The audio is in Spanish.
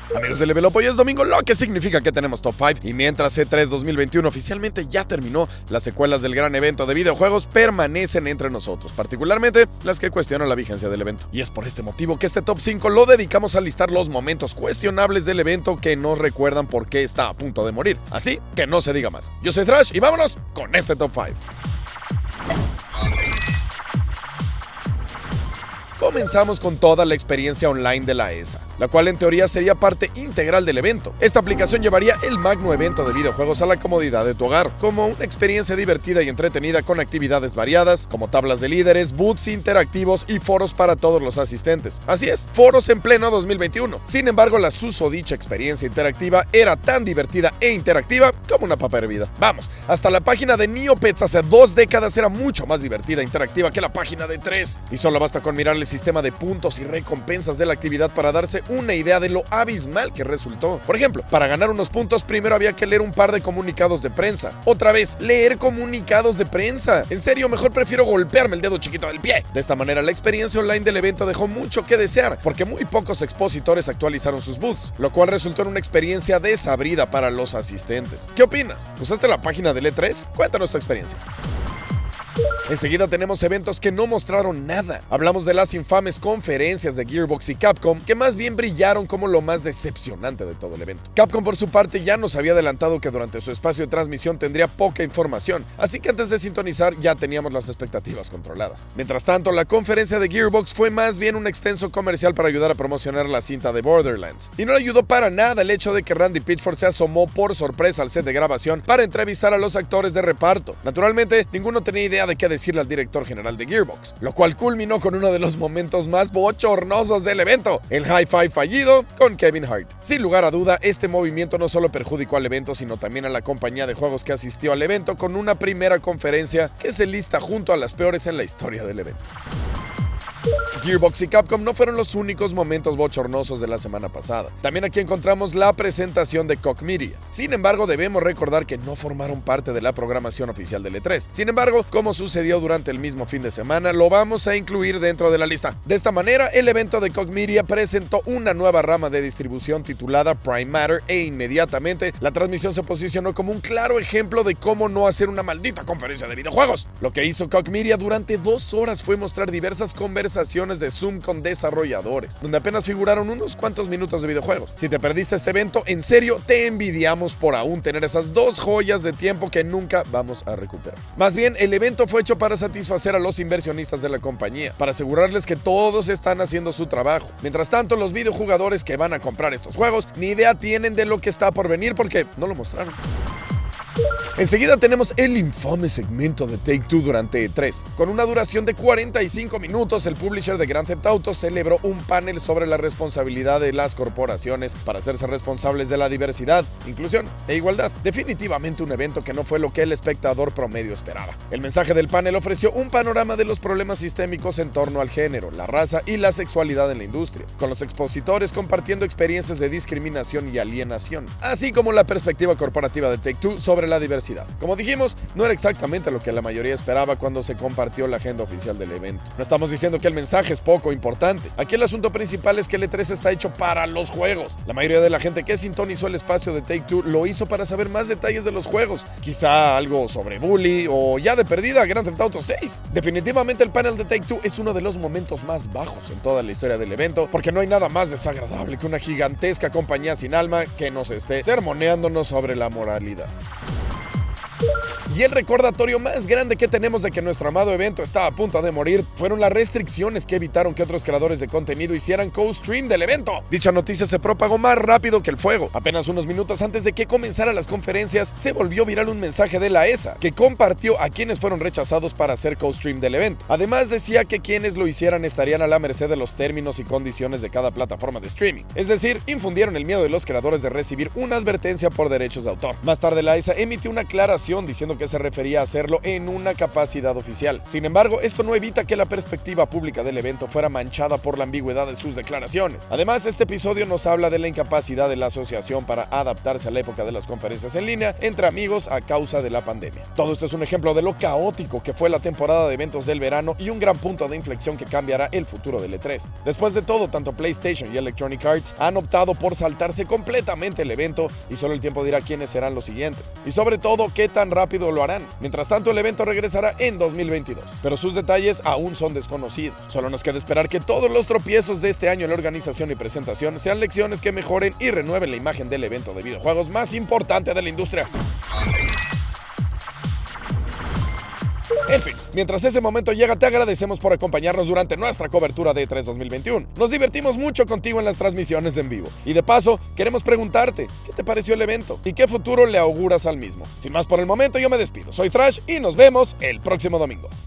Amigos de Level Up, hoy es domingo, lo que significa que tenemos Top 5. Y mientras E3 2021 oficialmente ya terminó, las secuelas del gran evento de videojuegos permanecen entre nosotros, particularmente las que cuestionan la vigencia del evento. Y es por este motivo que este Top 5 lo dedicamos a listar los momentos cuestionables del evento que nos recuerdan por qué está a punto de morir. Así que no se diga más. Yo soy Thrash y vámonos con este Top 5. Comenzamos con toda la experiencia online de la ESA, la cual en teoría sería parte integral del evento. Esta aplicación llevaría el magno evento de videojuegos a la comodidad de tu hogar, como una experiencia divertida y entretenida con actividades variadas, como tablas de líderes, booths interactivos y foros para todos los asistentes. Así es, foros en pleno 2021. Sin embargo, la susodicha experiencia interactiva era tan divertida e interactiva como una papa hervida. Vamos, hasta la página de Neopets hace 2 décadas era mucho más divertida e interactiva que la página de 3. Y solo basta con mirar el sistema de puntos y recompensas de la actividad para darse una idea de lo abismal que resultó. Por ejemplo, para ganar unos puntos primero había que leer un par de comunicados de prensa. Otra vez, leer comunicados de prensa. En serio, mejor prefiero golpearme el dedo chiquito del pie. De esta manera, la experiencia online del evento dejó mucho que desear, porque muy pocos expositores actualizaron sus booths, lo cual resultó en una experiencia desabrida para los asistentes. ¿Qué opinas? ¿Usaste la página del E3? Cuéntanos tu experiencia. Enseguida tenemos eventos que no mostraron nada. Hablamos de las infames conferencias de Gearbox y Capcom, que más bien brillaron como lo más decepcionante de todo el evento. Capcom, por su parte, ya nos había adelantado que durante su espacio de transmisión tendría poca información, así que antes de sintonizar ya teníamos las expectativas controladas. Mientras tanto, la conferencia de Gearbox fue más bien un extenso comercial para ayudar a promocionar la cinta de Borderlands. Y no le ayudó para nada el hecho de que Randy Pitchford se asomó por sorpresa al set de grabación para entrevistar a los actores de reparto. Naturalmente, ninguno tenía idea de qué decirle al director general de Gearbox, lo cual culminó con uno de los momentos más bochornosos del evento, el high five fallido con Kevin Hart. Sin lugar a duda, este movimiento no solo perjudicó al evento, sino también a la compañía de juegos que asistió al evento, con una primera conferencia que se lista junto a las peores en la historia del evento. Gearbox y Capcom no fueron los únicos momentos bochornosos de la semana pasada. También aquí encontramos la presentación de Koch Media. Sin embargo, debemos recordar que no formaron parte de la programación oficial del E3. Sin embargo, como sucedió durante el mismo fin de semana, lo vamos a incluir dentro de la lista. De esta manera, el evento de Koch Media presentó una nueva rama de distribución titulada Prime Matter e inmediatamente la transmisión se posicionó como un claro ejemplo de cómo no hacer una maldita conferencia de videojuegos. Lo que hizo Koch Media durante 2 horas fue mostrar diversas conversaciones de Zoom con desarrolladores, donde apenas figuraron unos cuantos minutos de videojuegos. Si te perdiste este evento, en serio, te envidiamos por aún tener esas 2 joyas de tiempo que nunca vamos a recuperar. Más bien, el evento fue hecho para satisfacer a los inversionistas de la compañía, para asegurarles que todos están haciendo su trabajo. Mientras tanto, los videojugadores que van a comprar estos juegos ni idea tienen de lo que está por venir porque no lo mostraron. Enseguida tenemos el infame segmento de Take-Two durante E3. Con una duración de 45 minutos, el publisher de Grand Theft Auto celebró un panel sobre la responsabilidad de las corporaciones para hacerse responsables de la diversidad, inclusión e igualdad. Definitivamente un evento que no fue lo que el espectador promedio esperaba. El mensaje del panel ofreció un panorama de los problemas sistémicos en torno al género, la raza y la sexualidad en la industria, con los expositores compartiendo experiencias de discriminación y alienación, así como la perspectiva corporativa de Take-Two sobre la diversidad. Como dijimos, no era exactamente lo que la mayoría esperaba cuando se compartió la agenda oficial del evento. No estamos diciendo que el mensaje es poco importante. Aquí el asunto principal es que el E3 está hecho para los juegos. La mayoría de la gente que sintonizó el espacio de Take-Two lo hizo para saber más detalles de los juegos. Quizá algo sobre Bully o ya de perdida Grand Theft Auto 6. Definitivamente el panel de Take-Two es uno de los momentos más bajos en toda la historia del evento, porque no hay nada más desagradable que una gigantesca compañía sin alma que nos esté sermoneándonos sobre la moralidad. Y el recordatorio más grande que tenemos de que nuestro amado evento está a punto de morir fueron las restricciones que evitaron que otros creadores de contenido hicieran co-stream del evento. Dicha noticia se propagó más rápido que el fuego. Apenas unos minutos antes de que comenzaran las conferencias, se volvió viral un mensaje de la ESA que compartió a quienes fueron rechazados para hacer co-stream del evento. Además, decía que quienes lo hicieran estarían a la merced de los términos y condiciones de cada plataforma de streaming. Es decir, infundieron el miedo de los creadores de recibir una advertencia por derechos de autor. Más tarde, la ESA emitió una aclaración diciendo que que se refería a hacerlo en una capacidad oficial. Sin embargo, esto no evita que la perspectiva pública del evento fuera manchada por la ambigüedad de sus declaraciones. Además, este episodio nos habla de la incapacidad de la asociación para adaptarse a la época de las conferencias en línea entre amigos a causa de la pandemia. Todo esto es un ejemplo de lo caótico que fue la temporada de eventos del verano y un gran punto de inflexión que cambiará el futuro del E3. Después de todo, tanto PlayStation y Electronic Arts han optado por saltarse completamente el evento y solo el tiempo dirá quiénes serán los siguientes. Y sobre todo, qué tan rápido lo harán. Mientras tanto, el evento regresará en 2022, pero sus detalles aún son desconocidos. Solo nos queda esperar que todos los tropiezos de este año en la organización y presentación sean lecciones que mejoren y renueven la imagen del evento de videojuegos más importante de la industria. En fin, mientras ese momento llega, te agradecemos por acompañarnos durante nuestra cobertura de E3 2021. Nos divertimos mucho contigo en las transmisiones en vivo. Y de paso, queremos preguntarte, ¿qué te pareció el evento? ¿Y qué futuro le auguras al mismo? Sin más por el momento, yo me despido. Soy Thrash y nos vemos el próximo domingo.